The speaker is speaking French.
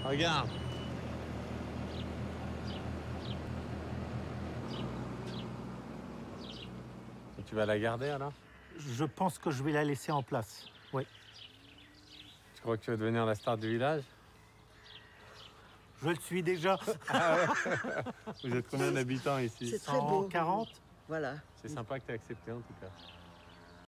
Regarde. Et tu vas la garder alors? Je pense que je vais la laisser en place, oui. Tu crois que tu vas devenir la star du village? Je le suis déjà. Ah ouais. Vous êtes combien d'habitants ici? C'est très beau. 140. Voilà. C'est sympa que tu aies accepté en tout cas.